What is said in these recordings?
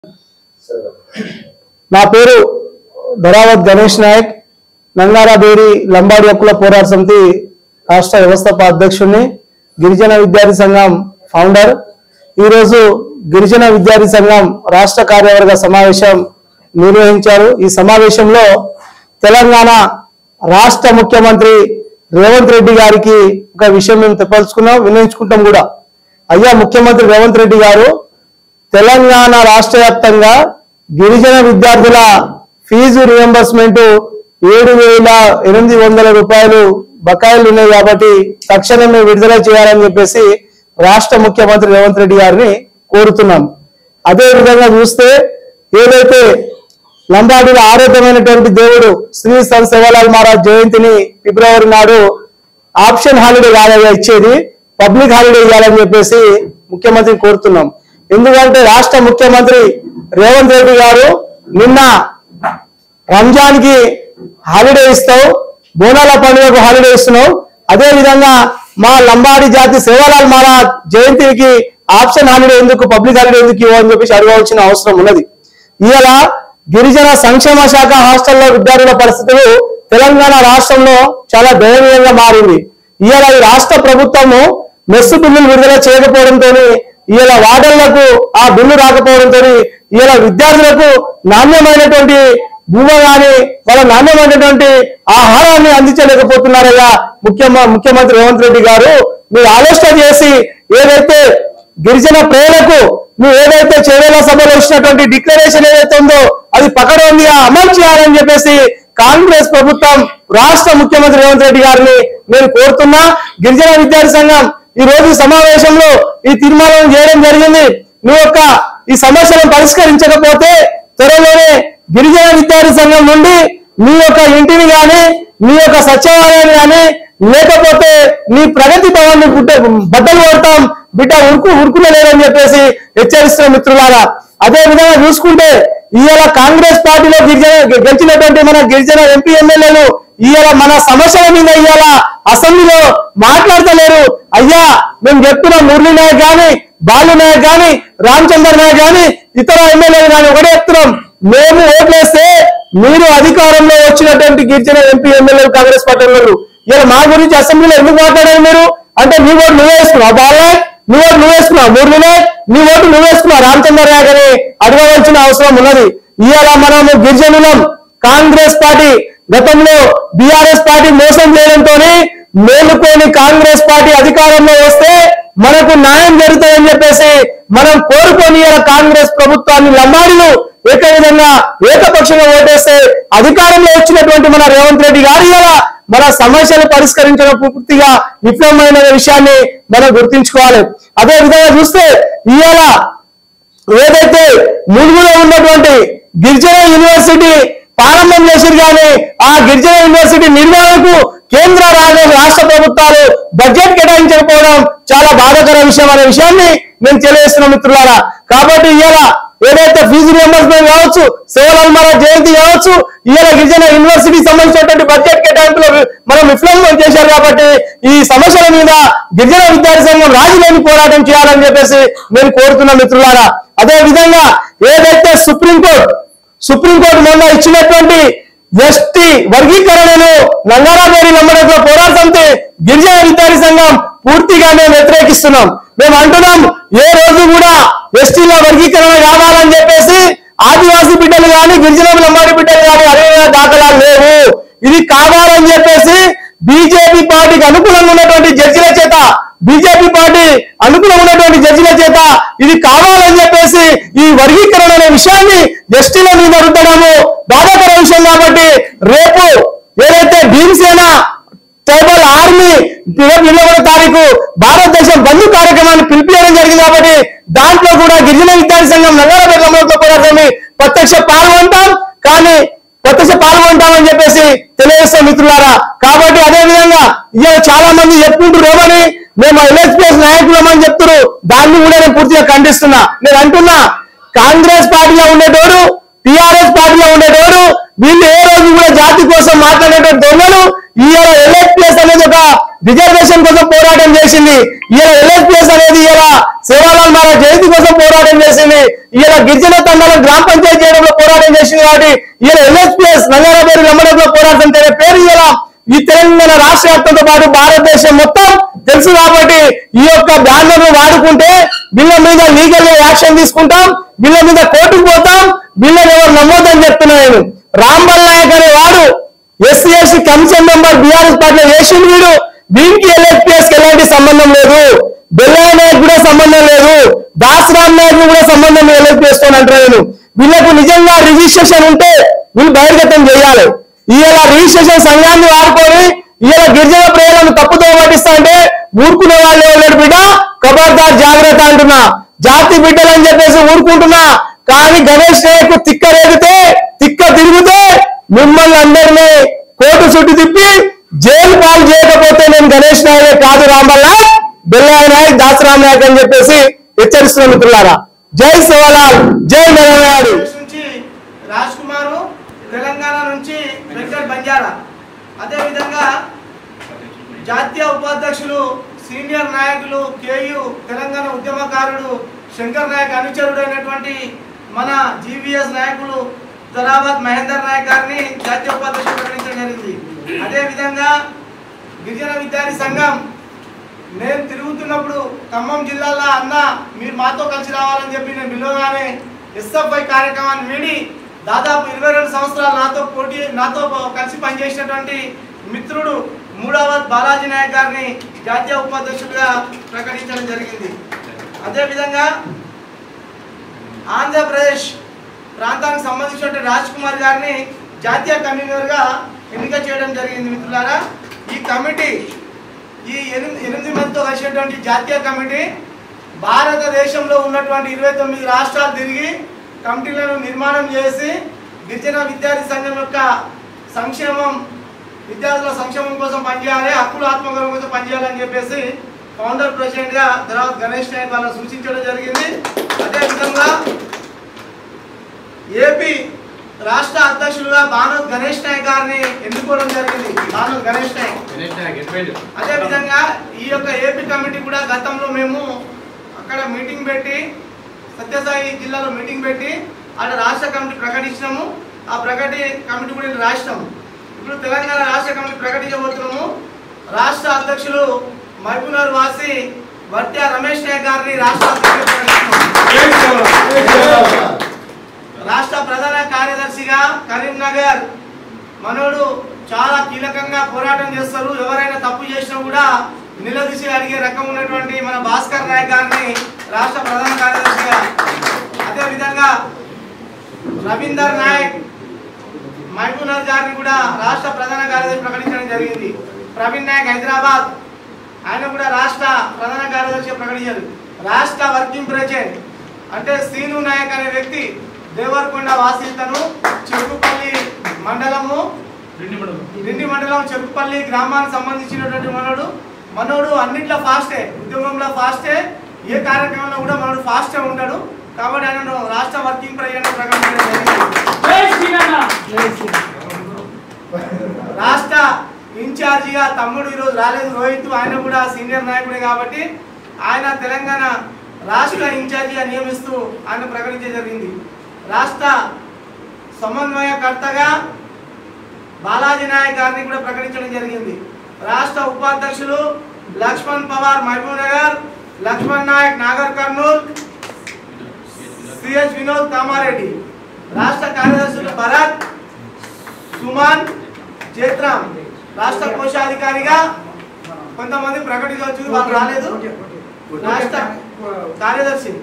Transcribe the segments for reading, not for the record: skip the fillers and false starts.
నా పేరు ధరావత్ గణేష్ నాయక్, నంగారా బేరి లంబాడి హక్కుల పోరాట సమితి రాష్ట్ర వ్యవస్థాపక అధ్యక్షుడిని, గిరిజన విద్యార్థి సంఘం ఫౌండర్. ఈరోజు గిరిజన విద్యార్థి సంఘం రాష్ట్ర కార్యవర్గ సమావేశం నిర్వహించారు. ఈ సమావేశంలో తెలంగాణ రాష్ట్ర ముఖ్యమంత్రి రేవంత్ రెడ్డి గారికి ఒక విషయం మేము తెప్పల్చుకున్నాం, వినియోగించుకుంటాం కూడా. అయ్యా ముఖ్యమంత్రి రేవంత్ రెడ్డి గారు, తెలంగాణ రాష్ట్ర వ్యాప్తంగా గిరిజన విద్యార్థుల ఫీజు రియంబర్స్మెంట్ 7,800 రూపాయలు బకాయిలు ఉన్నాయి కాబట్టి తక్షణమే విడుదల చేయాలని చెప్పేసి రాష్ట్ర ముఖ్యమంత్రి రేవంత్ రెడ్డి గారిని కోరుతున్నాం. అదే విధంగా చూస్తే ఏదైతే లంబాడీల ఆరోగ్యమైనటువంటి దేవుడు శ్రీ సంత్ సేవాలాల్ మహారాజ్ జయంతిని ఫిబ్రవరి నాడు ఆప్షన్ హాలిడే కాదని ఇచ్చేది, పబ్లిక్ హాలిడే ఇవ్వాలని చెప్పేసి ముఖ్యమంత్రిని కోరుతున్నాం. ఎందుకంటే రాష్ట్ర ముఖ్యమంత్రి రేవంత్ రెడ్డి గారు నిన్న రంజాన్ కి హాలిడే ఇస్తావు, బోనాల పండుగకు హాలిడే ఇస్తున్నావు, అదే విధంగా మా లంబాడి జాతి సేవాలాల్ మహారాజ్ జయంతికి ఆప్షన్ హాలిడే ఎందుకు, పబ్లిక్ హాలిడే ఎందుకు ఇవ్వని చెప్పేసి అడగవలసిన అవసరం ఉన్నది. ఇవాళ గిరిజన సంక్షేమ శాఖ హాస్టల్లో విద్యార్థుల పరిస్థితులు తెలంగాణ రాష్ట్రంలో చాలా దయనీయంగా మారింది. ఇవాళ ఈ రాష్ట్ర ప్రభుత్వము మెస్సు బిల్లులు విడుదల చేయకపోవడంతో, ఇవాళ వార్డర్లకు ఆ బిల్లు రాకపోవడంతో ఇవాళ విద్యార్థులకు నాణ్యమైనటువంటి భూమి కానీ వాళ్ళ నాణ్యమైనటువంటి ఆహారాన్ని అందించలేకపోతున్నారయ్యా ముఖ్యమంత్రి రేవంత్ రెడ్డి గారు. మీరు ఆలోచన చేసి ఏదైతే గిరిజన ప్రేరణకు నువ్వు ఏదైతే చేవేల సభలో ఇచ్చినటువంటి డిక్లరేషన్ ఏదైతే ఉందో అది పకడ్బందీగా అమలు చేయాలని చెప్పేసి కాంగ్రెస్ ప్రభుత్వం రాష్ట్ర ముఖ్యమంత్రి రేవంత్ రెడ్డి గారిని నేను కోరుతున్నా. గిరిజన విద్యార్థి సంఘం ఈ రోజు సమావేశంలో ఈ తీర్మానం చేయడం జరిగింది. ఈ సమస్యలను పరిష్కరించకపోతే త్వరలోనే గిరిజన విద్యార్థి సంఘం నుండి మీ యొక్క ఇంటిని కానీ మీ యొక్క సచివాలయాన్ని కానీ లేకపోతే నీ ప్రగతి భవన్ బద్దలు కొడతాం, బిడ్డ ఉరుకులేదని చెప్పేసి హెచ్చరిస్తున్న మిత్రులారా. అదే విధంగా చూసుకుంటే ఇవాళ కాంగ్రెస్ పార్టీలో గెలిచినటువంటి మన గిరిజన ఎంపీ ఎమ్మెల్యేలు ఇవాళ మన సమస్యల మీద ఇవాళ అసెంబ్లీలో మాట్లాడతలేరు. అయ్యా మేము చెప్తున్నాం, మురళీ నాయక్ కానీ, బాలు నాయక్ కానీ, రామచంద్ర నాయక్ కానీ, ఇతర ఎమ్మెల్యేలు కానీ ఒకటే చెప్తున్నాం, మేము ఓట్లేస్తే మీరు అధికారంలో వచ్చినటువంటి గిరిజన ఎంపీ ఎమ్మెల్యేలు కాంగ్రెస్ పార్టీ వాళ్ళు ఇలా మా గురించి అసెంబ్లీలో ఎందుకు మాట్లాడారు మీరు అంటే, నీ ఓటు నువ్వే వేసుకున్నావు, బాలనాయక్ నీ ఓటు నువ్వు వేసుకున్నావు, మురళీ నాయక్ నీ ఓటు నువ్వు వేసుకున్నావు, రామచంద్ర నాయక్ అని అడగవలసిన అవసరం ఉన్నది. ఇవాళ మనము గిరిజనులం. కాంగ్రెస్ పార్టీ గతంలో బీఆర్ఎస్ పార్టీ మోసం చేయడంతో మేలుకొని కాంగ్రెస్ పార్టీ అధికారంలో వస్తే మనకు న్యాయం జరుగుతుందని చెప్పేసి మనం కోరుకొని కాంగ్రెస్ ప్రభుత్వాన్ని లంబాడీలు ఏకపక్షంగా ఓటేస్తే అధికారంలో వచ్చినటువంటి మన రేవంత్ రెడ్డి గారు ఇలా మన సమస్యలు పరిష్కరించడం పూర్తిగా విఫలమైన విషయాన్ని మనం గుర్తించుకోవాలి. అదే విధంగా చూస్తే ఇవాళ ఏదైతే ములుగులో ఉన్నటువంటి గిరిజన యూనివర్సిటీ ప్రారంభం చేసిరు కానీ ఆ గిరిజన యూనివర్సిటీ నిర్వహణకు కేంద్ర రాష్ట్ర ప్రభుత్వాలు బడ్జెట్ కేటాయించకపోవడం చాలా బాధాకర విషయం అనే విషయాన్ని నేను తెలియజేస్తున్నా మిత్రులారా. కాబట్టి ఇవాళ ఏదైతే ఫీజు రియంబర్స్మెంట్ కావచ్చు, సేవాలాల్ మహారాజ్ జయంతి కావచ్చు, ఇవాళ గిరిజన యూనివర్సిటీకి సంబంధించినటువంటి బడ్జెట్ కేటాయింపులో మనం విఫలం చేశారు. కాబట్టి ఈ సమస్యల మీద గిరిజన విద్యార్థి సంఘం రాజీలేని పోరాటం చేయాలని చెప్పేసి నేను కోరుతున్నా మిత్రులారా. అదే విధంగా ఏదైతే సుప్రీంకోర్టు మొన్న ఇచ్చినటువంటి ఎస్టీ వర్గీకరణను నంగారా బేరి లంబాడి పోరాట సమితి గిరిజన విద్యార్థి సంఘం పూర్తిగా మేము వ్యతిరేకిస్తున్నాం. మేము అంటున్నాం, ఏ రోజు కూడా ఎస్టీల వర్గీకరణ కావాలని చెప్పేసి ఆదివాసీ బిడ్డలు కానీ గిరిజన లంబాడి బిడ్డలు కానీ అడిగిన దాఖలాలు లేవు. ఇది కావాలని చెప్పేసి బీజేపీ పార్టీకి అనుకూలంగా ఉన్నటువంటి జడ్జిల చేత ఇది కావాలని చెప్పేసి ఈ వర్గీకరణ అనే విషయాన్ని ఎస్టీల మీద రుద్దడము బాధాకర విషయం. కాబట్టి రేపు ఏదైతే భీమసేన ట్రైబల్ ఆర్మీ 21వ తారీఖు భారతదేశం బంధు కార్యక్రమాన్ని పిలిపించడం జరిగింది. కాబట్టి దాంట్లో కూడా గిరిజన విద్యార్థి సంఘం నంగారా బేరి లంబాడి పోరాటంలో ప్రత్యక్ష పాల్గొంటామని చెప్పేసి తెలియజేస్తాం మిత్రులారా. కాబట్టి అదే విధంగా ఇవాళ చాలా మంది చెప్పుకుంటున్నామని మేము ఎల్ఎస్పీఎస్ నాయకులమని చెప్తున్నారు, దాన్ని కూడా నేను పూర్తిగా ఖండిస్తున్నా. నేను అంటున్నా, కాంగ్రెస్ పార్టీలో ఉండేటోడు, టిఆర్ఎస్ పార్టీలో ఉండేటోడు, వీళ్ళు ఏ రోజు కూడా జాతి కోసం మాట్లాడేటువంటి దొంగలు. ఇవాళ ఎల్ఎస్పీఎస్ అనేది ఒక రిజర్వేషన్ కోసం పోరాటం చేసింది. ఇలా LSPS అనేది ఇలా సేవాలాల్ మహారాజ్ జయంతి కోసం పోరాటం చేసింది. ఇలా గిరిజన తండాలను గ్రామ పంచాయతీ చేయడంలో పోరాటం చేసింది. కాబట్టి ఇలా LSPS నంగారాబేరు నమ్మడంలో పోరాటం పేరు ఇలా ఈ తెలంగాణ రాష్ట్ర వ్యాప్తంతో పాటు భారతదేశం మొత్తం తెలుసు. కాబట్టి ఈ యొక్క బ్యానర్ను వాడుకుంటే బిల్ల మీద లీగల్ యాక్షన్ తీసుకుంటాం, బిల్ల మీద కోర్టుకు పోతాం, బిల్లను ఎవరు నమ్మొద్దని చెప్తున్నాను. రాంబల్ నాయక్ అనే వాడు SC/ST కమిషన్ మెంబర్ BRS పార్టీలో చేసింది. వీడు దీనికి LSPS కి ఎలాంటి సంబంధం లేదు, బెల్లయ్య నాయక్ కూడా సంబంధం లేదు, దాసరామ్ నాయక్ కూడా సంబంధం LSPS తో అంటున్నాను. వీళ్ళకు నిజంగా రిజిస్ట్రేషన్ ఉంటే వీళ్ళు బహిర్గతం చేయాలి. ఇలా రిజిస్ట్రేషన్ సంఘాన్ని వాడుకొని ఇలా గిరిజన ప్రజలను తప్పుతో పట్టిస్తా అంటే ఊరుకునే వాళ్ళు ఎవరు బిడ్డ, ఖబర్దార్ జాగ్రత్త అంటున్నా. జాతి బిడ్డలు అని చెప్పేసి ఊరుకుంటున్నా. కానీ గణేష్ నాయక్ తిక్క రేగితే తిక్క తిరిగితే మిమ్మల్ని అందరినీ కోర్టు చుట్టూ తిప్పి జైలు పాలు చేయకపోతే నేను గణేష్ నాయకే కాదు, రాంబల్ నాయక్, బెల్లయ్య నాయక్, దాసరామ్ నాయక్ అని చెప్పేసి హెచ్చరిస్తున్న మిత్రులారా. జై సేవాలాల్, జై నరనాడు. రాజ్ కుమార్ తెలంగాణ నుంచి వెంకట్ బంజారా, అదేవిధంగా జాతీయ ఉపాధ్యక్షులు సీనియర్ నాయకులు KU తెలంగాణ ఉద్యమకారుడు శంకర్ నాయక్ అనుచరుడైనటువంటి మన GVS నాయకులు జరాబాద్ మహేందర్ నాయక్ గారిని జాతీయ ఉపాధ్యక్షులు ప్రకటించడం జరిగింది. అదేవిధంగా గిరిజన విద్యార్థి సంఘం నేను తిరుగుతున్నప్పుడు ఖమ్మం జిల్లాలో అన్న మీరు మాతో కలిసి రావాలని చెప్పి నేను పిలవగానే SFI కార్యక్రమాన్ని వీడి దాదాపు 22 సంవత్సరాలు నాతో కలిసి పనిచేసినటువంటి మిత్రుడు మూడవత్ బాలాజీ నాయక్ గారిని జాతీయ ఉపాధ్యక్షుడిగా ప్రకటించడం జరిగింది. అదేవిధంగా ఆంధ్రప్రదేశ్ ప్రాంతానికి సంబంధించిన రాజ్ కుమార్ గారిని జాతీయ కన్వీనర్గా ఎన్నిక చేయడం జరిగింది. మిత్రులారా, ఈ కమిటీ ఈ 8 మందితో కలిసినటువంటి జాతీయ కమిటీ భారతదేశంలో ఉన్నటువంటి 29 రాష్ట్రాలు తిరిగి కమిటీలను నిర్మాణం చేసి గిరిజన విద్యార్థి సంఘం యొక్క సంక్షేమం, విద్యార్థుల సంక్షేమం కోసం పనిచేయాలి, హక్కుల ఆత్మగౌరవం కోసం పనిచేయాలని చెప్పేసి ఫౌండర్ ప్రెసిడెంట్ గా తర్వాత గణేష్ నాయక్ వాళ్ళని సూచించడం జరిగింది. అదేవిధంగా ఏపీ రాష్ట్ర అధ్యక్షులుగా బానోత్ గణేష్ నాయక్ గారిని ఎన్నుకోవడం జరిగింది. బానోత్ గణేష్ నాయక్. అదేవిధంగా ఈ యొక్క ఏపీ కమిటీ కూడా గతంలో మేము అక్కడ మీటింగ్ పెట్టి సత్యసాయి జిల్లాలో మీటింగ్ పెట్టి అక్కడ రాష్ట్ర కమిటీ ప్రకటించినాము. ఆ కమిటీ కూడా రాష్ట్రము ఇప్పుడు తెలంగాణ రాష్ట్ర కమిటీ ప్రకటించబోతున్నాము. రాష్ట్ర అధ్యక్షులు మహబూబ్నగర్ వాసి వర్త్యా రమేష్ నాయక్ గారిని రాష్ట్ర అధ్యక్షులు, రాష్ట్ర ప్రధాన కార్యదర్శిగా కరీంనగర్ మనోడు చాలా కీలకంగా పోరాటం చేస్తారు. ఎవరైనా తప్పు చేసినా కూడా నిలదీసి అడిగే రకం ఉన్నటువంటి మన భాస్కర్ నాయక్ గారిని రాష్ట్ర ప్రధాన కార్యదర్శిగా, అదేవిధంగా రవీందర్ నాయక్ మహబూబ్నగర్ గారిని కూడా రాష్ట్ర ప్రధాన కార్యదర్శి ప్రకటించడం జరిగింది. ప్రవీణ్ నాయక్ హైదరాబాద్, ఆయన కూడా రాష్ట్ర ప్రధాన కార్యదర్శిగా ప్రకటించారు. రాష్ట్ర వర్కింగ్ ప్రెసిడెంట్ అంటే సీను నాయక్ అనే వ్యక్తి దేవరకొండ వాసితను, చెరుకుపల్లి మండలము, రిండి మండలం చెరుకుపల్లి గ్రామానికి సంబంధించినటువంటి మనోడు అన్నిట్లో ఫాస్టే, ఉద్యోగంలో ఫాస్టే, ఏ కార్యక్రమంలో కూడా మనోడు ఫాస్టే ఉంటాడు. కాబట్టి ఆయన రాష్ట్ర వర్కింగ్ ప్రెసిడెంట్ ప్రకటించడం జరిగింది. రాష్ట్ర ఇన్ఛార్జిగా తమ్ముడు ఈరోజు రాలేదు, రోహిత్, ఆయన కూడా సీనియర్ నాయకుడే కాబట్టి ఆయన తెలంగాణ రాష్ట్ర ఇన్ఛార్జిగా నియమిస్తూ ఆయన ప్రకటించడం జరిగింది. రాష్ట్ర సమన్వయకర్తగా బాలాజీ నాయక్ గారిని కూడా ప్రకటించడం జరిగింది. రాష్ట్ర ఉపాధ్యక్షులు లక్ష్మణ్ పవార్ మహబూబ్నగర్, లక్ష్మణ్ నాయక్ నాగర్ కర్నూల్, సిహెచ్ వినోద్ కామారెడ్డి. రాష్ట్ర కార్యదర్శులు భరత్, సుమన్, జేత్రామ్. రాష్ట్ర కోశాధికారిగా కొంతమంది ప్రకటించవచ్చు, వాళ్ళు రాలేదు. రాష్ట్ర కార్యదర్శి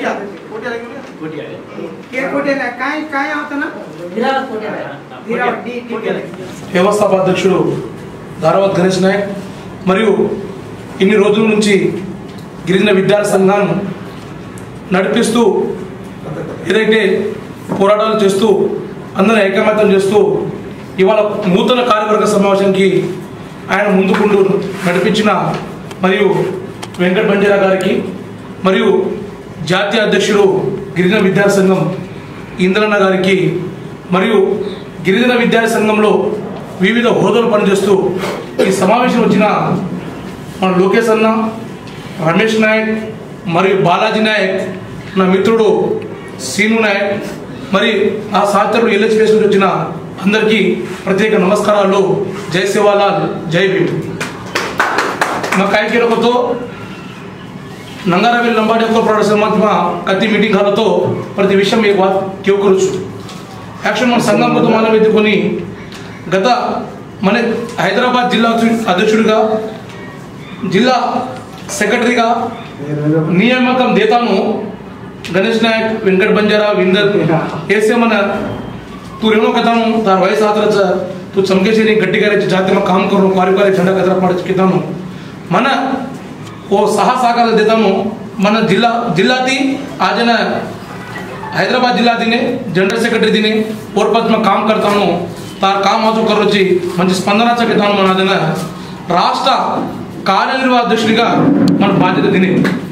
వ్యవస్థాపాధ్యక్షుడు ధారావత్ గణేష్ నాయక్ మరియు ఇన్ని రోజుల నుంచి గిరిజన విద్యార్థి సంఘాన్ని నడిపిస్తూ ఏదైతే పోరాటాలు చేస్తూ అందరిని ఐకమత్యం చేస్తూ ఇవాళ నూతన కార్యవర్గ సమావేశానికి ఆయన ముందుకుంటూ నడిపించిన మరియు వెంకట్ బంజారా గారికి మరియు జాతీయ అధ్యక్షుడు గిరిజన విద్యార్థి సంఘం ఇంద్రన్న గారికి మరియు గిరిజన విద్యార్థి సంఘంలో వివిధ హోదాలు పనిచేస్తూ ఈ సమావేశం వచ్చిన మన లోకేష్ అన్న, రమేష్ నాయక్ మరియు బాలాజీ నాయక్, నా మిత్రుడు సీను నాయక్, మరి ఆ సహచరుడు ఎల్హెచ్పిఎస్ నుంచి వచ్చిన అందరికీ ప్రత్యేక నమస్కారాలు. జై సేవాలాల్, జై భీమ్. मैं काय केलं होतो नंगारावेल लंबाडी अकोल पोराट समाजमा अति मीटिंग झालं तो प्रति विषय एक बात केव करू యాక్చువల్ మన సంఘం మనం ఎత్తుకొని గత మన హైదరాబాద్ జిల్లా అధ్యక్షుడిగా జిల్లా సెక్రటరీగా నియామకం దేతాను गणेश नायक, वेंकट बंजारा, विंदर ऐसे मन तू रेणू कथानु तार वयस आतरच तू चमकेशेरी गट्टी करायची जाती में काम करू कार्यकारी झंडा कचरा पाडायची कितानु मन वो सहा सहकार देतानु मन जिल्लाती आज ना हैदराबाद जिल्ला दिने जनरल सेक्रेटरी दिने और पद में काम करता हूँ तार काम आजू करोची मंచి స్పందనचा कितानु मन आदन राष्ट्र कार्यनिर्वाहक अध्यक्षుడిగా मन बाध्यता दिने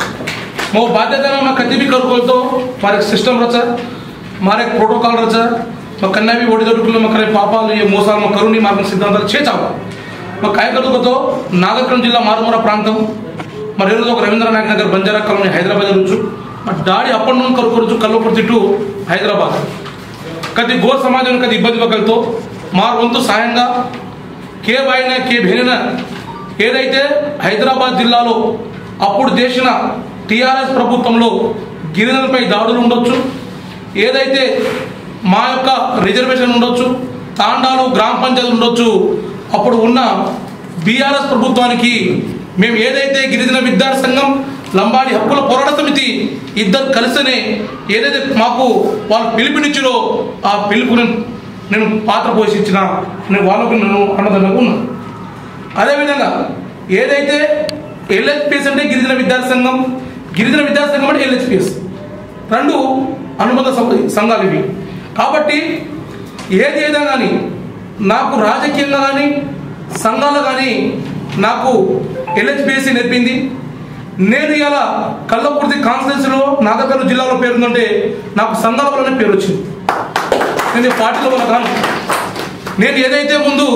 वो बाध्यता में कभी भी करू बोलतो मारे सिस्टम रचा मारे प्रोटोकॉल रचा मैं कन्या भी ओडी दొడుకులు मकरे पापाలు ये మోసాలు मैं करूनी मार्ग सिद्धांताలు చేచావు मैं काय करू तो नागरकर्नूल जिल्ला मारुमूरा प्रांతం మరి ఏదో ఒక రవీంద్ర నాయక్ నగర్ బంజారా కాలనీ హైదరాబాద్ నుంచి మరి డాడీ అప్ అండ్ డౌన్ కరుకొచ్చు కల్లపర్తి టు హైదరాబాద్ కది గోర్ సమాజం కది ఇబ్బంది పకల్తో మార్ వంతు సాయంగా కే బాయిన కే బెనిన ఏదైతే హైదరాబాద్ జిల్లాలో అప్పుడు చేసిన టిఆర్ఎస్ ప్రభుత్వంలో గిరిజనులపై దాడులు ఉండొచ్చు, ఏదైతే మా యొక్క రిజర్వేషన్ ఉండొచ్చు, తాండాలు గ్రామ పంచాయతీ ఉండొచ్చు, అప్పుడు ఉన్న బీఆర్ఎస్ ప్రభుత్వానికి మేము ఏదైతే గిరిజన విద్యార్థి సంఘం లంబాడి హక్కుల పోరాట సమితి ఇద్దరు కలిసనే ఏదైతే మాకు వాళ్ళు పిలుపునిచ్చిరో ఆ పిలుపుని నేను పాత్ర పోషించిన నేను వాళ్ళకు నేను అన్నదండగా ఉన్నాను. అదేవిధంగా ఏదైతే ఎల్హెచ్పిఎస్ అంటే గిరిజన విద్యార్థి సంఘం, గిరిజన విద్యార్థి సంఘం అంటే ఎల్హెచ్పిఎస్ రెండు అనుబంధ సంఘాలు ఇవి. కాబట్టి ఏది ఏదైనా కానీ నాకు రాజకీయంగా కానీ సంఘాలు కానీ నాకు ఎల్హెచ్పిఎస్ నేర్పింది. నేను ఇలా కల్లకుర్తి కాన్స్టిట్యున్సీలో నాగర్కర్నూలు జిల్లాలో పేరుందంటే నాకు సంఘాల వల్లనే పేరు వచ్చింది. నేను పార్టీల వల్ల కాను. నేను ఏదైతే ముందు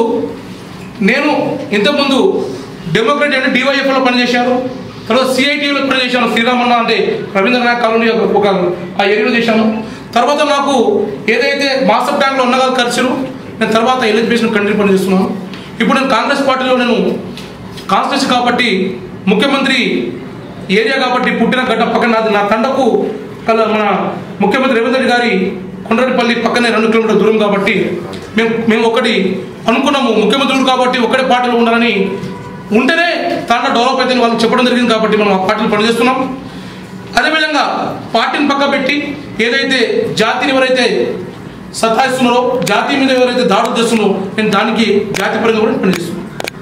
నేను ఇంతకుముందు డెమోక్రట్ అంటే డివైఎఫ్లో పనిచేశాను, తర్వాత సిఐటిలో పనిచేశాను, శ్రీరామన్న అంటే రవీంద్ర నాయక్ కాలనీ ఒక ఆ ఏరియాలో చేశాను. తర్వాత నాకు ఏదైతే మాస్టర్ ట్యాంక్లో ఉన్న వాళ్ళు ఖర్చులు నేను తర్వాత ఎల్హెచ్పిఎస్ని కంటిన్యూ పనిచేస్తున్నాను. ఇప్పుడు నేను కాంగ్రెస్ పార్టీలో నేను కాన్స్టిట్యూన్సీ కాబట్టి ముఖ్యమంత్రి ఏరియా కాబట్టి పుట్టిన గడ్డ పక్కన నా తండకు మన ముఖ్యమంత్రి రేవంత్ రెడ్డి గారి కొండరెడ్డిపల్లి పక్కనే 2 కిలోమీటర్ల దూరం కాబట్టి మేము ఒకటి అనుకున్నాము, ముఖ్యమంత్రులు కాబట్టి ఒకటే పార్టీలో ఉండాలని, ఉంటేనే తాండ డెవలప్ అయితే వాళ్ళు చెప్పడం జరిగింది కాబట్టి మనం ఆ పార్టీలు పనిచేస్తున్నాం. అదేవిధంగా పార్టీని పక్క పెట్టి ఏదైతే జాతిని ఎవరైతే సతాయిస్తున్నారో, జాతి మీద ఎవరైతే దాడులు చేస్తున్నారో నేను దానికి జాతిపరంగా కూడా పనిచేస్తున్నాను.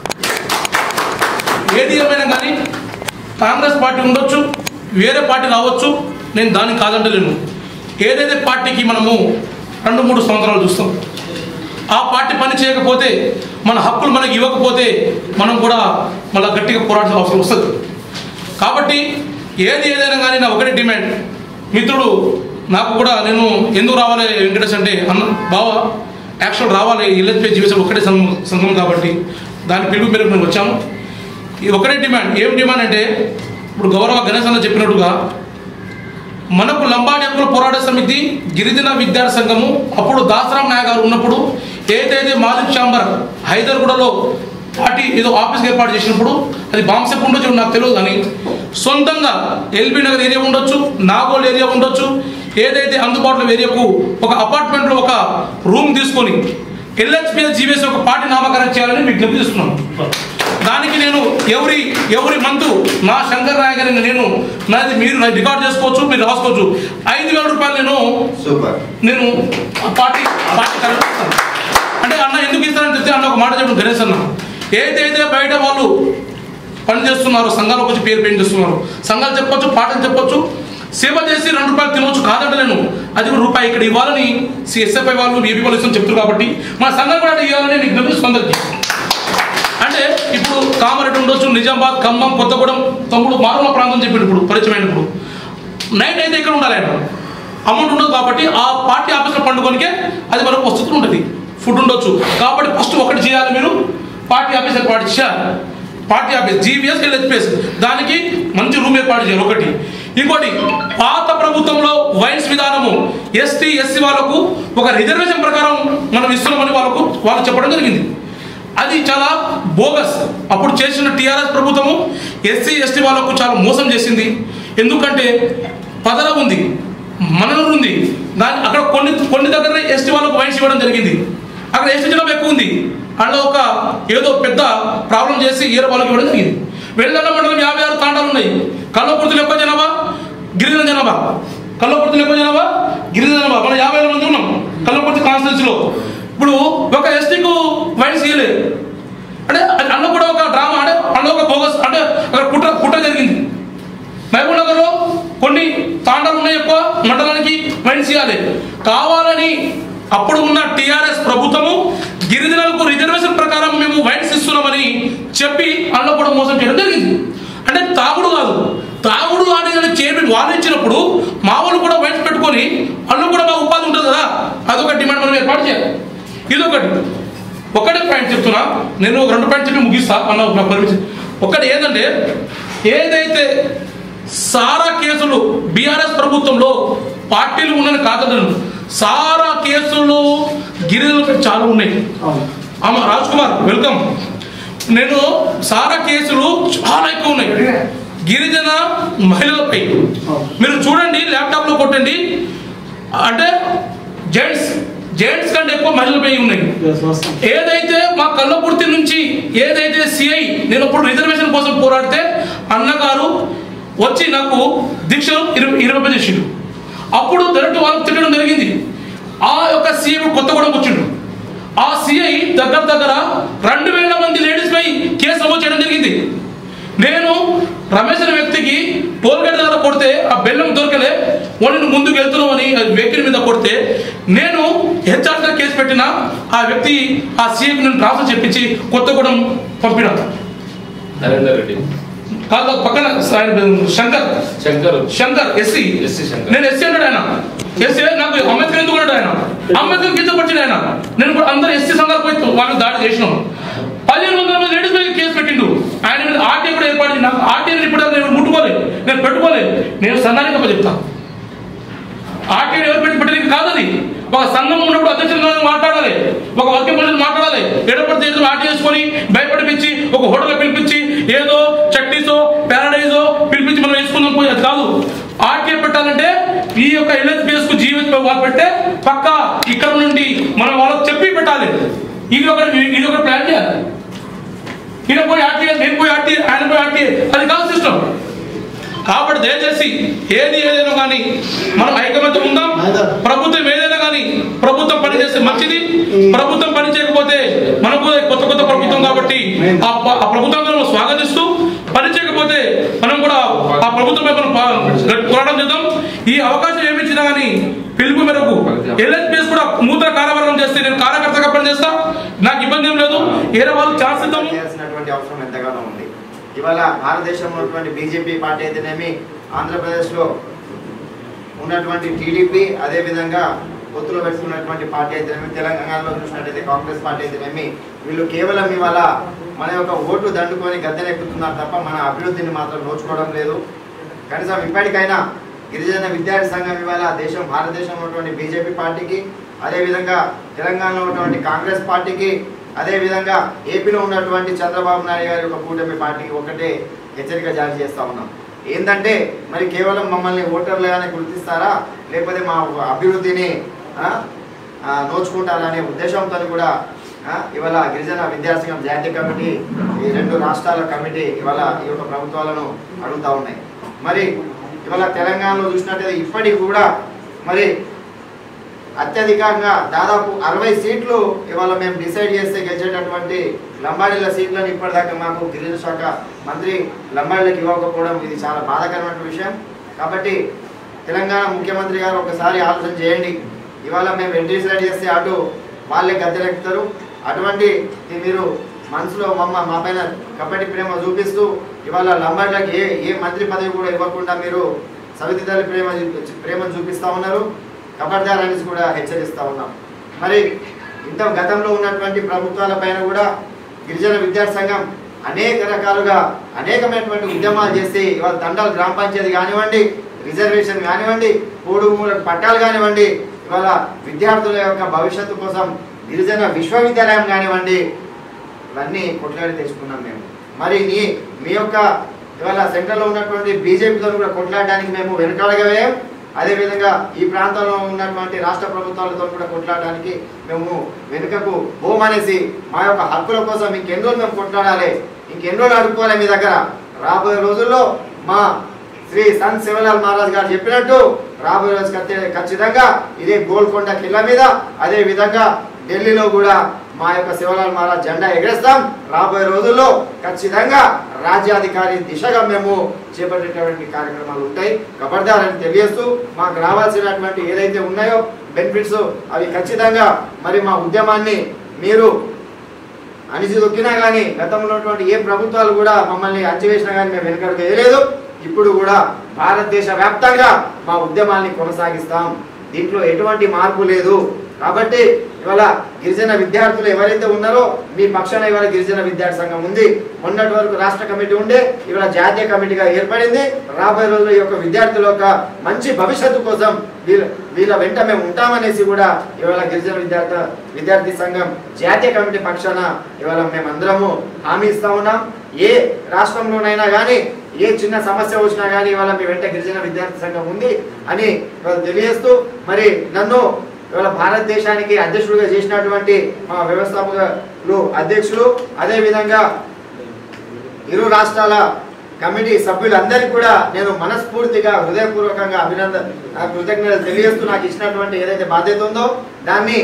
ఏది ఏమైనా కానీ కాంగ్రెస్ పార్టీ ఉండొచ్చు, వేరే పార్టీ రావచ్చు, నేను దాన్ని కాదంటలేను. ఏదైతే పార్టీకి మనము 2-3 సంవత్సరాలు చూస్తాం, ఆ పార్టీ పని చేయకపోతే మన హక్కులు మనకి ఇవ్వకపోతే మనం కూడా మళ్ళీ గట్టిగా పోరాడాల్సిన అవసరం వస్తుంది. కాబట్టి ఏది ఏదైనా కానీ నా ఒకటే డిమాండ్, మిత్రుడు నాకు కూడా నేను ఎందుకు రావాలి వెంకటేష్ అంటే అన్న బావ యాక్చువల్ రావాలి ఎల్హెచ్పి జీవితం ఒకటే సంఘం కాబట్టి దాని పిలుపు మేరకు మేము వచ్చాము. ఇది ఒకటే డిమాండ్. ఏం డిమాండ్ అంటే ఇప్పుడు గౌరవ గణేష్ అన్న చెప్పినట్టుగా మనకు లంబాడి హక్కుల పోరాట సమితి గిరిజన విద్యార్థి సంఘము అప్పుడు దాసరాం నాయక్ గారు ఉన్నప్పుడు ఏదైతే మాలిక్ చాంబర్ హైదర్గూడలో పార్టీ ఏదో ఆఫీస్ ఏర్పాటు చేసినప్పుడు అది బాంసెప్ ఉండొచ్చు నాకు తెలియదు, కానీ సొంతంగా ఎల్బీ నగర్ ఏరియా ఉండొచ్చు, నాగోల్ ఏరియా ఉండొచ్చు, ఏదైతే అందుబాటులో ఏరియాకు ఒక అపార్ట్మెంట్లో ఒక రూమ్ తీసుకొని ఎల్హెచ్పిఎస్ జీవీఎస్ ఒక పార్టీ నామకరణం చేయాలని విజ్ఞప్తి చేస్తున్నాను. దానికి నేను ఎవరి మంతు నా శంకర్ నాయక్ గారిని నేను నాది మీరు రికార్డ్ చేసుకోవచ్చు, మీరు రాసుకోవచ్చు. 5,000 రూపాయలు నేను పార్టీ కరెక్ట్ అంటే అన్న ఎందుకు ఇస్తానని చెప్తే అన్న ఒక మాట చెప్పండి గణేష్ అన్న, ఏదైతే బయట వాళ్ళు పని చేస్తున్నారు సంఘాలకు వచ్చి పేరు పెయింట్ చేస్తున్నారు, సంఘాలు చెప్పొచ్చు, పాటలు చెప్పొచ్చు, సేవ చేసి 2 రూపాయలు తినవచ్చు కాదంటలేను, అది రూపాయి ఇక్కడ ఇవ్వాలని ఎస్ఎఫ్ఐ వాళ్ళు ఏపీ పోలీసులు చెప్తారు కాబట్టి మన సంఘం కూడా ఇవ్వాలని విజ్ఞప్తి అందరికీ. అంటే ఇప్పుడు కామారెడ్డి ఉండొచ్చు, నిజామాబాద్, ఖమ్మం, కొత్తగూడెం, తమ్ముడు మారుమూల ప్రాంతం చెప్పి ఇప్పుడు పరిచయం అయినప్పుడు నైట్ అయితే ఇక్కడ ఉండాలి, ఆయన అమౌంట్ ఉండదు కాబట్టి ఆ పార్టీ ఆఫీస్లో పండుగనికే అది మనకు వస్తువులు ఉంటుంది, ఫుడ్ ఉండొచ్చు. కాబట్టి ఫస్ట్ ఒకటి చేయాలి, మీరు పార్టీ ఆఫీసర్ పార్టీ చేయాలి. పార్టీ ఆఫీస్ జీవీఎస్ ఎల్హెచ్పిఎస్ దానికి మంచి రూమ్ ఏర్పాటు చేయాలి ఒకటి. ఇంకోటి పాత ప్రభుత్వంలో వైన్స్ విధానము ఎస్టీ ఎస్సీ వాళ్ళకు ఒక రిజర్వేషన్ ప్రకారం మనం ఇస్తున్నామని వాళ్ళు చెప్పడం జరిగింది. అది చాలా బోగస్. అప్పుడు చేసిన టీఆర్ఎస్ ప్రభుత్వము ఎస్సీ ఎస్టీ వాళ్ళకు చాలా మోసం చేసింది. ఎందుకంటే పదర ఉంది, మనూరు ఉంది, దాని అక్కడ కొన్ని దగ్గర ఎస్టీ వాళ్ళకు వైన్స్ ఇవ్వడం జరిగింది. అక్కడ ఎస్టీ జనాభా ఎక్కువ ఉంది, అందులో ఒక ఏదో పెద్ద ప్రాబ్లం చేసి ఈర వాళ్ళకి ఇవ్వడం జరిగింది. వెల్లండ మండలం 56 తాండాలు ఉన్నాయి. కల్వకుర్తిలో ఎక్కువ జనాభా, గిరిజన జనాభా. కల్వకుర్తిలో ఎక్కువ జనాభా, గిరిజన జనాభా. మనం 50,000 మంది ఉన్నాం కల్వకుర్తి కాన్స్టిట్యూన్సీలో. ఇప్పుడు ఒక ఎస్టీకు వైన్స్ ఇవ్వలేదు అంటే అందులో కూడా ఒక డ్రామా, అంటే అందులో ఒక బోగస్, అంటే అక్కడ కుట్ర జరిగింది. మహబూబ్ నగర్లో కొన్ని తాండాలు ఉన్నాయి, ఎక్కువ మండలానికి వైన్స్ ఇవ్వాలి కావాలని అప్పుడు ఉన్న టీఆర్ఎస్ ప్రభుత్వము గిరిజనులకు రిజర్వేషన్ ప్రకారం మేము వైన్స్ ఇస్తున్నామని చెప్పి అందులో కూడా మోసం చేయడం జరిగింది. అంటే తాగుడు కాదు, తాగుడు అనేది చైర్మన్ వాళ్ళు ఇచ్చినప్పుడు మా వాళ్ళు కూడా వైన్స్ పెట్టుకొని అందులో కూడా మా ఉపాధి ఉంటుంది కదా, అదొక డిమాండ్ మనం ఏర్పాటు చేయాలి. ఇదొకటి. ఒకటే పాయింట్ చెప్తున్నా, నేను 2 పాయింట్ చెప్పి ముగిస్తా అన్న నాకు పర్మిషన్. ఒకటి ఏంటంటే, ఏదైతే సారా కేసులు బీఆర్ఎస్ ప్రభుత్వంలో పార్టీలు ఉన్నది కాదని, సారా కేసులు గిరిజనులపై చాలా ఉన్నాయి. రాజ్ కుమార్ వెల్కమ్. నేను సారా కేసులు చాలా ఎక్కువ ఉన్నాయి గిరిజన మహిళలపై. మీరు చూడండి, ల్యాప్టాప్ లో కొట్టండి, అంటే జెంట్స్ కంటే ఎక్కువ మహిళలపై ఉన్నాయి. ఏదైతే మా కల్లకుర్తి నుంచి ఏదైతే సిఐ నేను ఇప్పుడు రిజర్వేషన్ కోసం పోరాడితే అన్నగారు వచ్చి నాకు దీక్ష 20 చేసిండు. అప్పుడు డైరెక్ట్ వాళ్ళకి తిట్టడం జరిగింది. ఆ యొక్క సిఐ కొత్తగూడెం వచ్చిండు. ఆ సిఐ దగ్గర 2,000 మంది లేడీస్ పై కేసు నమోదు చేయడం జరిగింది. నేను రమేష్ అనే వ్యక్తికి టోల్గేట్ దగ్గర కొడితే ఆ బెల్లం దొరకలే, వాళ్ళు ముందుకు వెళ్తున్నావు అని వెహికల్ మీద కొడితే నేను హెచ్ఆర్గా కేసు పెట్టిన ఆ వ్యక్తి ఆ సీఎం నేను ట్రాన్స్ఫర్ చెప్పించి కొత్తగూడెం పంపిన. నరేందర్ రెడ్డి కాదు, పక్కన శంకర్ ఎస్సీ. నేను ఎస్సీ అన్నాడు ఆయన. ఎస్సీ నాకు అంబేద్కర్ ఎందుకు అన్నాడు ఆయన. అంబేద్కర్ కిందపరిచిన ఆయన. నేను కూడా అందరూ ఎస్సీ సంఘాలు పోయి వాళ్ళకి దాడి చేసినాం. 1,500 మంది లేడీస్ మీద కేసు పెట్టిండు. ఆయన మీద ఆర్టీ కూడా ఏర్పాటు చేసి నాకు ఆర్టీ ఇప్పుడు నేను ముట్టుకోలేదు, నేను పెట్టుకోలేదు. నేను సంఘానికి చెప్తాను. ఆర్టీ ఎవరు పెట్టడానికి కాదు. అది ఒక సంఘం ఉన్నప్పుడు అధ్యక్షులు మాట్లాడాలి, ఒక వర్కింగ్ ప్రెసిడెంట్ మాట్లాడాలి. ఎడపడితే ఆర్టీ చేసుకొని భయపడిపించి ఒక హోటల్ పిలిపించి ఏదో చట్నీసో ప్యారడైజో పిలిపించి మనం వేసుకుందాం పోయి అది కాదు. ఆర్టీ పెట్టాలంటే ఈ యొక్క ఎల్హెచ్పిఎస్ కు జీవిత వాళ్ళు పెట్టే పక్క ఇక్కడ నుండి మనం వాళ్ళకి చెప్పి పెట్టాలి. ఇది ఒక ప్లాన్ చేయాలి. ఈయన పోయి ఆర్టీ, నేను పోయి ఆర్టీ, ఆయన పోయి ఆర్టీ, అది కాదు సిస్టమ్. కాబట్టి దయచేసి ఏదైనా కానీ మనం ఐకమత్యం ఉందాం. ప్రభుత్వం ఏదైనా కానీ ప్రభుత్వం పని చేస్తే మంచిది. ప్రభుత్వం పని చేయకపోతే మనకు కొత్త ప్రభుత్వం కాబట్టి ఆ ప్రభుత్వం స్వాగతిస్తూ, పని చేయకపోతే మనం కూడా ఆ ప్రభుత్వంపై మనం పోరాటం చేద్దాం. ఈ అవకాశం ఏమిచ్చినా కానీ పిలుపు మేరకు ఎల్హెచ్పిఎస్ కూడా నూతన కార్యవర్గం చేస్తే నేను కార్యకర్తగా పనిచేస్తా, నాకు ఇబ్బంది ఏం లేదు. ఏదో వాళ్ళు చేస్తాం. అవసరం ఎంతగానో ఉంది. ఇవాళ భారతదేశంలో ఉన్నటువంటి బీజేపీ పార్టీ అయితేనేమి, ఆంధ్రప్రదేశ్లో ఉన్నటువంటి టీడీపీ, అదేవిధంగా పొత్తులో పెట్టుకున్నటువంటి పార్టీ అయితేనేమి, తెలంగాణలో చూసినట్టయితే కాంగ్రెస్ పార్టీ అయితేనేమి, వీళ్ళు కేవలం ఇవాళ మన యొక్క ఓటు దండుకొని గద్దెనెక్కుతున్నారు తప్ప మన అభివృద్ధిని మాత్రం నోచుకోవడం లేదు. కనీసం ఇప్పటికైనా గిరిజన విద్యార్థి సంఘం ఇవాళ భారతదేశంలో ఉన్నటువంటి బీజేపీ పార్టీకి, అదేవిధంగా తెలంగాణలో ఉన్నటువంటి కాంగ్రెస్ పార్టీకి, అదేవిధంగా ఏపీలో ఉన్నటువంటి చంద్రబాబు నాయుడు గారి యొక్క కూటమి పార్టీకి ఒకటే హెచ్చరిక జారీ చేస్తూ ఉన్నాం. ఏంటంటే మరి కేవలం మమ్మల్ని ఓటర్లుగానే గుర్తిస్తారా, లేకపోతే మా అభివృద్ధిని నోచుకుంటారా అనే ఉద్దేశంతో కూడా ఇవాళ గిరిజన విద్యార్థి సంఘం జాతీయ కమిటీ, ఈ 2 రాష్ట్రాల కమిటీ ఇవాళ ఈ యొక్క ప్రభుత్వాలను అడుగుతూ ఉన్నాయి. మరి ఇవాళ తెలంగాణలో చూసినట్టయితే ఇప్పటికి కూడా మరి అత్యధికంగా దాదాపు 60 సీట్లు ఇవాళ మేము డిసైడ్ చేస్తే గెలిచేటటువంటి లంబాడీల సీట్లను ఇప్పటిదాకా మాకు గిరిజన శాఖ మంత్రి లంబాడీలకు ఇవ్వకపోవడం ఇది చాలా బాధాకరమైన విషయం. కాబట్టి తెలంగాణ ముఖ్యమంత్రి గారు ఒకసారి ఆలోచన చేయండి. ఇవాళ మేము డిసైడ్ చేస్తే అటు వాళ్ళే గద్దెలెక్కుతారు. అటువంటి మీరు మనసులో మా పైన కబడ్డీ ప్రేమ చూపిస్తూ ఇవాళ లంబాడీలకు ఏ మంత్రి పదవి కూడా ఇవ్వకుండా మీరు సవితి తల్లి ప్రేమను చూపిస్తూ ఉన్నారు. కబడ్దార్ అనేసి కూడా హెచ్చరిస్తూ ఉన్నాం. మరి ఇంత గతంలో ఉన్నటువంటి ప్రభుత్వాల పైన కూడా గిరిజన విద్యార్థి సంఘం అనేక రకాలుగా అనేకమైనటువంటి ఉద్యమాలు చేసి ఇవాళ తండాల గ్రామ పంచాయతీ కానివ్వండి, రిజర్వేషన్ కానివ్వండి, పూడుమూలకు పట్టాలు కానివ్వండి, ఇవాళ విద్యార్థుల యొక్క భవిష్యత్తు కోసం గిరిజన విశ్వవిద్యాలయం కానివ్వండి, ఇవన్నీ కొట్లాడి తెచ్చుకున్నాం మేము. మరి మీ యొక్క ఇవాళ సెంట్రల్లో ఉన్నటువంటి బీజేపీతో కూడా కొట్లాడడానికి మేము వెనకాడగవే, అదేవిధంగా ఈ ప్రాంతంలో ఉన్నటువంటి రాష్ట్ర ప్రభుత్వాలతో కూడా కొట్లాడడానికి మేము వెనుకకు పోమనేసి మా యొక్క హక్కుల కోసం ఇంకెన్ని రోజులు మేము కొట్లాడాలి, ఇంకెన్ని రోజులు అడుక్కోవాలి మీ దగ్గర. రాబోయే రోజుల్లో మా శ్రీ సంత్ శివలాల్ మహారాజ్ గారు చెప్పినట్టు రాబోయే రోజు ఖచ్చితంగా ఇదే గోల్కొండ కిల్ల మీద, అదే విధంగా ఢిల్లీలో కూడా మా యొక్క శివలాల్ మహారాజ్ జెండా ఎగరేస్తాం. రాబోయే రోజుల్లో ఖచ్చితంగా రాజ్యాధికారి దిశగా మేము చేపట్టేటువంటి కార్యక్రమాలు ఉంటాయి. ఖబర్దారని తెలియజేస్తూ మాకు రావాల్సినటువంటి ఏదైతే ఉన్నాయో బెనిఫిట్స్ అవి ఖచ్చితంగా మరి మా ఉద్యమాన్ని మీరు అణిచిదొక్కినా కానీ, గతంలో ఉన్నటువంటి ఏ ప్రభుత్వాలు కూడా మమ్మల్ని అణచివేసినా కానీ మేము వెనుకడుగు వేయలేదు. ఇప్పుడు కూడా భారతదేశ వ్యాప్తంగా మా ఉద్యమాన్ని కొనసాగిస్తాం. దీంట్లో ఎటువంటి మార్పు లేదు. కాబట్టి ఇవాళ గిరిజన విద్యార్థులు ఎవరైతే ఉన్నారో మీ పక్షాన ఇవాళ గిరిజన విద్యార్థి సంఘం ఉంది. మొన్నటి వరకు రాష్ట్ర కమిటీ ఉండే, ఇవాళ జాతీయ కమిటీగా ఏర్పడింది. రాబోయే రోజుల్లో ఈ యొక్క విద్యార్థుల యొక్క మంచి భవిష్యత్తు కోసం వీళ్ళ వెంట మేము ఉంటామనేసి కూడా ఇవాళ గిరిజన విద్యార్థి సంఘం జాతీయ కమిటీ పక్షాన ఇవాళ మేమందరము హామీ ఇస్తా ఉన్నాం. ఏ రాష్ట్రంలోనైనా కానీ ఏ చిన్న సమస్య వచ్చినా కానీ ఇవాళ మీ వెంట గిరిజన విద్యార్థి సంఘం ఉంది అని తెలియజేస్తూ, మరి నన్ను ఇవాళ భారతదేశానికి అధ్యక్షుడిగా చేసినటువంటి మా వ్యవస్థాపకులు అధ్యక్షులు, అదేవిధంగా ఇరు రాష్ట్రాల కమిటీ సభ్యులందరికీ కూడా నేను మనస్ఫూర్తిగా హృదయపూర్వకంగా కృతజ్ఞతలు తెలియజేస్తూ నాకు ఇచ్చినటువంటి ఏదైతే బాధ్యత ఉందో దాన్ని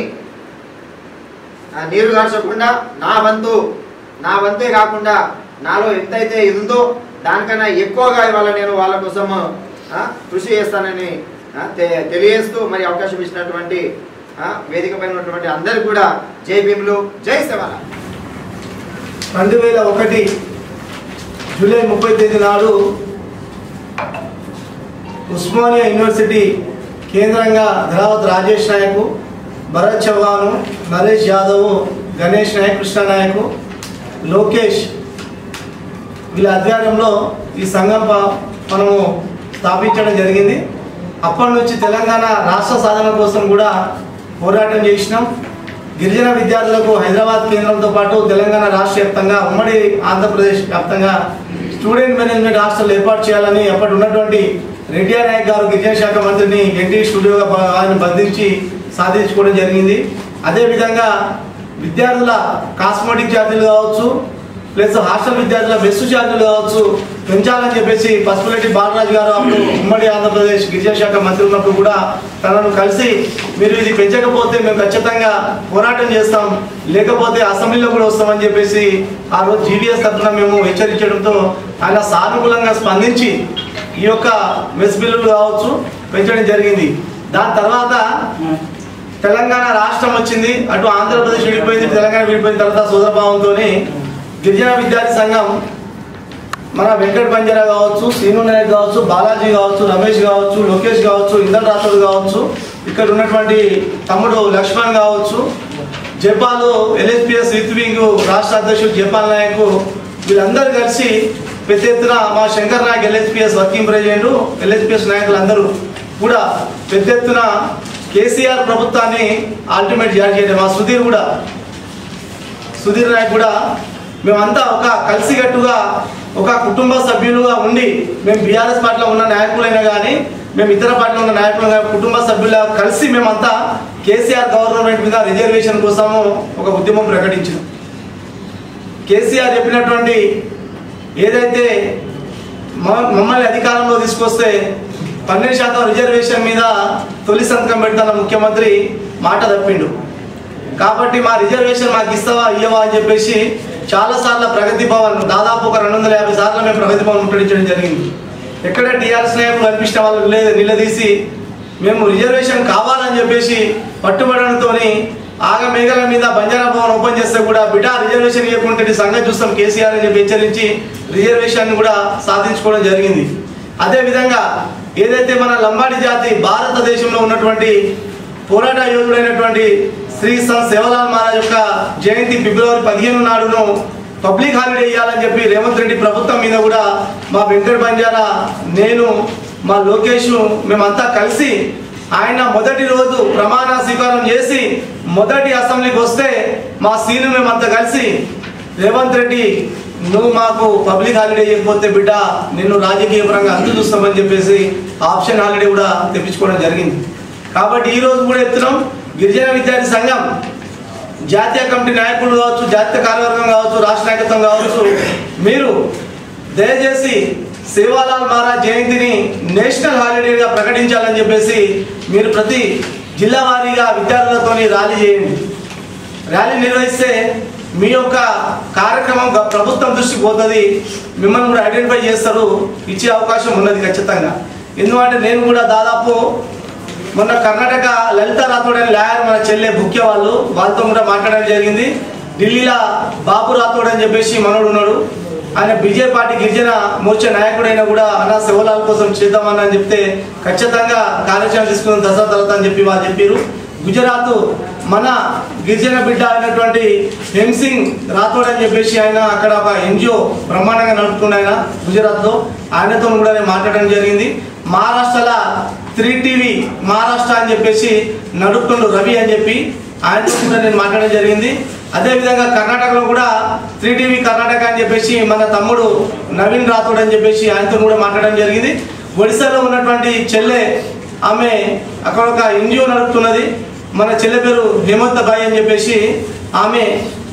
నీరు గార్చకుండా నా వంతే కాకుండా నాలో ఎంతైతే ఇది ఉందో దానికన్నా ఎక్కువగా ఇవాళ నేను వాళ్ళ కోసం కృషి చేస్తానని తెలియజేస్తూ మరి అవకాశం ఇచ్చినటువంటి వేదిక పైన ఉన్నటువంటి అందరు కూడా జై భీములు, జై శివలాల్. 2001 జూలై 30 తేదీ నాడు ఉస్మానియా యూనివర్సిటీ కేంద్రంగా ధరావత్ రాజేష్ నాయక్, భరత్ చౌహాన్, నరేష్ యాదవ్, గణేష్ నాయక్, కృష్ణ నాయక్, లోకేష్ వీళ్ళ ఆధ్వర్యంలో ఈ సంఘం మనము స్థాపించడం జరిగింది. అప్పటి నుంచి తెలంగాణ రాష్ట్ర సాధన కోసం కూడా పోరాటం చేసినాం. గిరిజన విద్యార్థులకు హైదరాబాద్ కేంద్రంతో పాటు తెలంగాణ రాష్ట్ర వ్యాప్తంగా, ఉమ్మడి ఆంధ్రప్రదేశ్ వ్యాప్తంగా స్టూడెంట్ మేనేజ్మెంట్ హాస్టల్ ఏర్పాటు చేయాలని అప్పటి ఉన్నటువంటి రెడ్డి నాయక్ గారు గిరిజన శాఖ మంత్రిని ఎన్టీవీ స్టూడియోగా ఆయన బంధించి సాధించుకోవడం జరిగింది. అదేవిధంగా విద్యార్థుల కాస్మెటిక్ ఛార్జీలు కావచ్చు, ప్లస్ హాస్టల్ విద్యార్థుల మెస్సు ఛార్జీలు కావచ్చు పెంచాలని చెప్పేసి పసుపులెట్టి బాలరాజు గారు అప్పుడు ఉమ్మడి ఆంధ్రప్రదేశ్ గిరిజన శాఖ మంత్రి ఉన్నప్పుడు కూడా తనను కలిసి మీరు ఇది పెంచకపోతే మేము ఖచ్చితంగా పోరాటం చేస్తాం, లేకపోతే అసెంబ్లీలో కూడా వస్తామని చెప్పేసి ఆ రోజు జీవీఎస్ తరఫున మేము హెచ్చరించడంతో ఆయన సానుకూలంగా స్పందించి ఈ యొక్క మెస్ బిల్లులు కావచ్చు పెంచడం జరిగింది. దాని తర్వాత తెలంగాణ రాష్ట్రం వచ్చింది, అటు ఆంధ్రప్రదేశ్ విడిపోయింది, తెలంగాణ విడిపోయిన తర్వాత సోదరభావంతో గిరిజన విద్యార్థి సంఘం మన వెంకట బంజారా కావచ్చు, శ్రీను నాయక్ కావచ్చు, బాలాజీ కావచ్చు, రమేష్ కావచ్చు, లోకేష్ కావచ్చు, ఇందర్ రాథోడ్ కావచ్చు, ఇక్కడ ఉన్నటువంటి తమ్ముడు లక్ష్మణ్ కావచ్చు, జపాల్ ఎల్ఎస్పిఎస్ యూత్ వింగ్ రాష్ట్ర అధ్యక్షుడు జపాల్ నాయక్, వీళ్ళందరూ కలిసి పెద్ద ఎత్తున మా Shankar Nayak LSPS working president, LSPS నాయకులందరూ కూడా పెద్ద ఎత్తున కేసీఆర్ ప్రభుత్వాన్ని అల్టిమేట్ జారీ చేయడం, మా సుధీర్ నాయక్ కూడా మేమంతా ఒక కలిసికట్టుగా ఒక కుటుంబ సభ్యులుగా ఉండి, మేము బీఆర్ఎస్ పార్టీలో ఉన్న నాయకులైనా కానీ మేము ఇతర పార్టీలో ఉన్న నాయకులు కుటుంబ సభ్యుల కలిసి మేమంతా కేసీఆర్ గవర్నమెంట్ మీద రిజర్వేషన్ కోసము ఒక ఉద్యమం ప్రకటించాం. కేసీఆర్ చెప్పినటువంటి ఏదైతే మమ్మల్ని అధికారంలో తీసుకొస్తే 12% రిజర్వేషన్ మీద తొలి సంతకం పెడతాన ముఖ్యమంత్రి మాట తప్పిండు. కాబట్టి మా రిజర్వేషన్ మాకు ఇస్తావా ఇయ్యవా అని చెప్పేసి చాలాసార్లు ప్రగతి భవన్ దాదాపు ఒక 250 సార్లు మేము ప్రగతి భవన్ ముట్టడించడం జరిగింది. ఎక్కడ టీఆర్ఎస్ నాయకులు కనిపించిన వాళ్ళు నిలదీసి మేము రిజర్వేషన్ కావాలని చెప్పేసి పట్టుబడంతో ఆగమేఘల మీద బంజారా భవన్ ఓపెన్ చేస్తే కూడా బిడ్డ రిజర్వేషన్ ఇవ్వకుంటే సంగతి చూస్తాం కేసీఆర్ అని చెప్పి హెచ్చరించి రిజర్వేషన్ కూడా సాధించుకోవడం జరిగింది. అదేవిధంగా ఏదైతే మన లంబాడి జాతి భారతదేశంలో ఉన్నటువంటి పోరాట యోధుడైనటువంటి శ్రీ సంత్ శివలాల్ మహారాజ్ యొక్క జయంతి ఫిబ్రవరి 15 నాడును పబ్లిక్ హాలిడే ఇవ్వాలని చెప్పి రేవంత్ రెడ్డి ప్రభుత్వం మీద కూడా మా వెంకట బంజారా, నేను, మా లోకేష్ మేమంతా కలిసి ఆయన మొదటి రోజు ప్రమాణ స్వీకారం చేసి మొదటి అసెంబ్లీకి వస్తే మా సీను మేమంతా కలిసి రేవంత్ రెడ్డి నువ్వు మాకు పబ్లిక్ హాలిడే ఇవ్వకపోతే బిడ్డ నిన్ను రాజకీయ పరంగా అందు చూస్తామని చెప్పేసి ఆప్షన్ హాలిడే కూడా తెప్పించుకోవడం జరిగింది. కాబట్టి ఈ రోజు కూడా ఎత్తున్నాం. గిరిజన విద్యార్థి సంఘం జాతీయ కమిటీ నాయకులు కావచ్చు, జాతీయ కార్యవర్గం కావచ్చు, రాష్ట్ర నాయకత్వం కావచ్చు, మీరు దయచేసి సేవాలాల్ మహారాజ్ జయంతిని నేషనల్ హాలిడేగా ప్రకటించాలని చెప్పేసి మీరు ప్రతి జిల్లా వారీగా విద్యార్థులతో ర్యాలీ చేయండి. ర్యాలీ నిర్వహిస్తే మీ యొక్క కార్యక్రమం ప్రభుత్వం దృష్టికి పోతుంది, మిమ్మల్ని కూడా ఐడెంటిఫై చేస్తారు, ఇచ్చే అవకాశం ఉన్నది ఖచ్చితంగా. ఎందుకంటే నేను కూడా దాదాపు మొన్న కర్ణాటక లలిత రాథోడ్ అని లాయర్ మన చెల్లె ముఖ్య వాళ్ళతో కూడా మాట్లాడడం జరిగింది. ఢిల్లీలో బాబు రాథోడ్ అని చెప్పేసి మనోడు ఉన్నాడు, ఆయన బీజేపీ పార్టీ గిరిజన మోర్చా నాయకుడైనా కూడా అన్న సేవలాల కోసం చేద్దామని అని చెప్తే ఖచ్చితంగా కార్యాచరణ తీసుకున్న దసరా తర్వాత అని చెప్పి వాళ్ళు చెప్పారు. గుజరాత్ మన గిరిజన బిడ్డ అయినటువంటి హెమ్సింగ్ రాథోడ్ అని చెప్పేసి ఆయన అక్కడ ఒక ఎన్జిఓ బ్రహ్మాండంగా నడుపుతున్న ఆయన గుజరాత్లో, ఆయనతో కూడా నేను మాట్లాడడం జరిగింది. మహారాష్ట్రలో 3TV మహారాష్ట్ర అని చెప్పేసి నడుపుతుండు రవి అని చెప్పి ఆయనతో కూడా నేను మాట్లాడడం జరిగింది. అదేవిధంగా కర్ణాటకలో కూడా 3TV కర్ణాటక అని చెప్పేసి మన తమ్ముడు నవీన్ రాథోడ్ అని చెప్పేసి ఆయనతో కూడా మాట్లాడడం జరిగింది. ఒడిశాలో ఉన్నటువంటి చెల్లె ఆమె అక్కడ ఒక ఎన్జిఓ నడుపుతున్నది, మన చెల్లె పేరు హేమంత్ బాయ్ అని చెప్పేసి ఆమె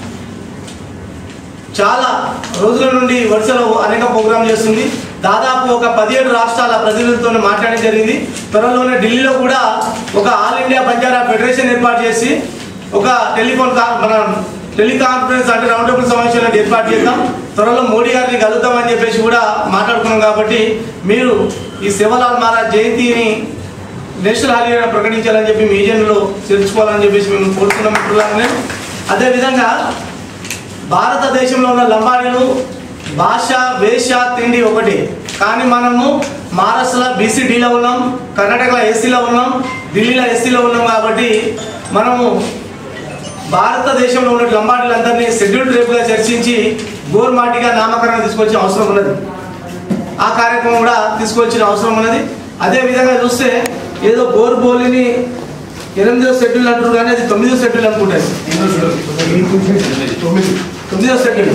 చాలా రోజుల నుండి ఒడిశాలో అనేక ప్రోగ్రాం చేస్తుంది. దాదాపు ఒక 17 రాష్ట్రాల ప్రతినిధులతో మాట్లాడడం జరిగింది. త్వరలోనే ఢిల్లీలో కూడా ఒక ఆల్ ఇండియా బంజారా ఫెడరేషన్ ఏర్పాటు చేసి ఒక టెలికాన్ఫరెన్స్ అంటే రౌండ్ టేబుల్ సమావేశాలను ఏర్పాటు చేద్దాం, త్వరలో మోడీ గారిని కలుద్దామని చెప్పేసి కూడా మాట్లాడుకున్నాం. కాబట్టి మీరు ఈ సేవాలాల్ మహారాజ్ జయంతిని నేషనల్ హాలిడేగా ప్రకటించాలని చెప్పి మీ ఏజెంట్లో చేర్చుకోవాలని చెప్పేసి మేము కోరుతున్నాం మిత్రులాగానే. అదేవిధంగా భారతదేశంలో ఉన్న లంబాడీలు భాష, వేష, తిండి ఒకటి, కానీ మనము మహారాష్ట్రలో BCDలో ఉన్నాం, కర్ణాటకలో SCలో ఉన్నాం, ఢిల్లీలో SCలో ఉన్నాం. కాబట్టి మనము భారతదేశంలో ఉన్న లంబాడీలందరినీ షెడ్యూల్డ్ ట్రైబ్గా చర్చించి గోర్మాటిగా నామకరణం తీసుకొచ్చే అవసరం ఉన్నది. ఆ కార్యక్రమం కూడా తీసుకొచ్చిన అవసరం ఉన్నది. అదేవిధంగా చూస్తే ఏదో గోర్బోలిని 8వ షెడ్యూల్ అంటారు, కానీ అది 9వ షెడ్యూల్ అనుకుంటారు. 9వ షెడ్యూల్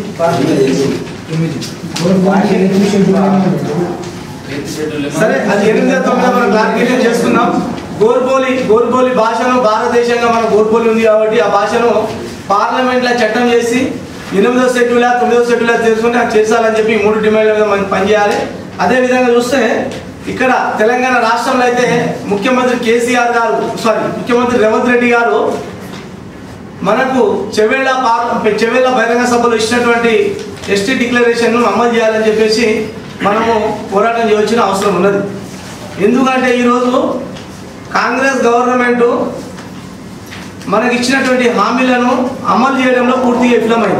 సరే, అది 8వ 9వ మనం క్లారిఫికేషన్ చేసుకున్నాం. గోర్బోలి భాషను భారతదేశంగా మన గోర్బోలి ఉంది కాబట్టి ఆ భాషను పార్లమెంట్లో చట్టం చేసి 8వ షెడ్యూల్ 9వ షెడ్యూల్ తెలుసుకుంటే అది చేసాలని చెప్పి 3 డిమాండ్ల మీద మనం పనిచేయాలి. అదేవిధంగా చూస్తే ఇక్కడ తెలంగాణ రాష్ట్రంలో అయితే ముఖ్యమంత్రి ముఖ్యమంత్రి రేవంత్ రెడ్డి గారు మనకు చెవేళ్ళ బహిరంగ సభలో ఇచ్చినటువంటి ST డిక్లరేషన్ను అమలు చేయాలని చెప్పేసి మనము పోరాటం చేయవలసిన అవసరం ఉన్నది. ఎందుకంటే ఈరోజు కాంగ్రెస్ గవర్నమెంట్ మనకి ఇచ్చినటువంటి హామీలను అమలు చేయడంలో పూర్తిగా విఫలమైంది.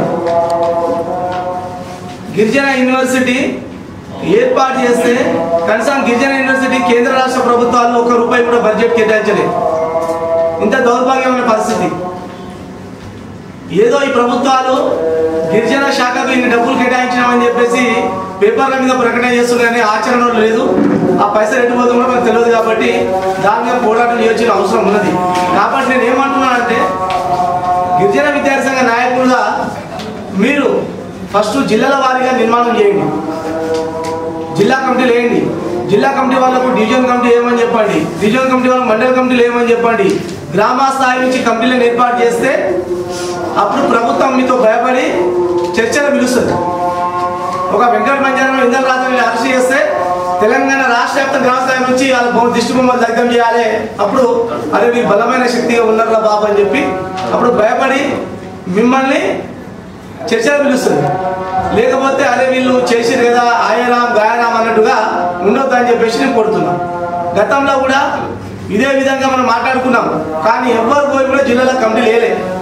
గిరిజన యూనివర్సిటీ ఏర్పాటు చేస్తే కనీసం గిరిజన యూనివర్సిటీ కేంద్ర రాష్ట్ర ప్రభుత్వాలు ₹1 కూడా బడ్జెట్ కేటాయించలేదు. ఇంత దౌర్భాగ్యమైన పరిస్థితి. ఏదో ఈ ప్రభుత్వాలు గిరిజన శాఖకు ఇన్ని డబ్బులు కేటాయించినామని చెప్పేసి పేపర్ల మీద ప్రకటన చేస్తున్నాయని ఆచరణలో లేదు. ఆ పైసలు ఎటు పోతుందో మనకు తెలియదు. కాబట్టి దాని మీద పోరాటం చేయాల్సిన అవసరం ఉన్నది. కాబట్టి నేను ఏమంటున్నానంటే గిరిజన విద్యార్థి సంఘ నాయకులుగా మీరు ఫస్ట్ జిల్లాల వారీగా నిర్మాణం చేయండి, జిల్లా కమిటీలు వేయండి. జిల్లా కమిటీ వాళ్ళకు డివిజన్ కమిటీ ఏమని చెప్పండి, డివిజన్ కమిటీ వాళ్ళకు మండల కమిటీలు ఏమని చెప్పండి. గ్రామ స్థాయి నుంచి కమిటీలను ఏర్పాటు చేస్తే అప్పుడు ప్రభుత్వం మీతో భయపడి చర్చలు పిలుస్తుంది. ఒక వెంకట బంజారా ఇందల్ రాజుని అరెస్ట్ చేస్తే తెలంగాణ రాష్ట్ర వ్యాప్త గ్రామ స్థాయి నుంచి వాళ్ళ దిష్టి బొమ్మలు దగ్ధం చేయాలి. అప్పుడు అరే మీరు బలమైన శక్తిగా ఉన్నారా బాబు అని చెప్పి అప్పుడు భయపడి మిమ్మల్ని చర్చలు పిలుస్తుంది. లేకపోతే అరే వీళ్ళు చేసిరు కదా ఆయరాం గాయరాం అన్నట్టుగా ఉండొద్దు అని చెప్పేసి నేను కోరుతున్నాను. గతంలో కూడా ఇదే విధంగా మనం మాట్లాడుకున్నాం, కానీ ఎవరు పోయి కూడా జిల్లాలో కమిటీలు వేయలేదు.